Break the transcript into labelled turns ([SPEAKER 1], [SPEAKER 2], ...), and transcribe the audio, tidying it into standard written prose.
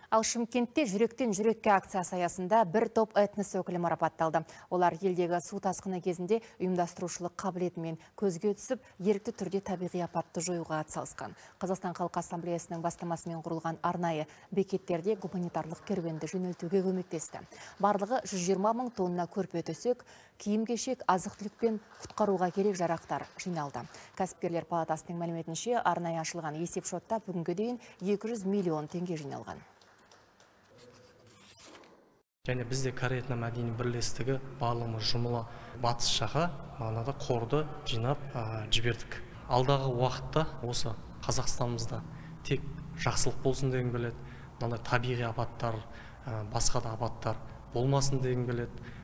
[SPEAKER 1] Ал Шымкентте жүректен жүрекке акциясы аясында бір топ этнос өкілі марапатталды. Олар елдегі су тасқыны кезінде ұйымдастырушылық қабілетімен көзге түсіп, ерікті түрде табиғи апатты жоюға атсалысқан. Қазақстан Халқы Ассамблеясының бастамасымен құрылған арнайы бекеттерде гуманитарлық керуенді жөнелтуге көмектесті. Барлығы 120 мың тонна көрпе-төсек, киім-кешек, азық-түлік пен құтқаруға керек жарақтар жиналды. Кәсіпкерлер палатасының мәліметінше, арнайы ашылған есеп-шотта бүгінге дейін 200 миллион теңге жиналған.
[SPEAKER 2] Және бізде Корей этномәдени бірлестігі барлығымыз жұмыла батыс жаққа мағынада қорды жинап жібердік. Алдағы уақытта осы Қазақстанымызда тек жақсылық болсын деген келеді. Мынандай табиғи апаттар, басқа да апаттар болмасын деген келеді.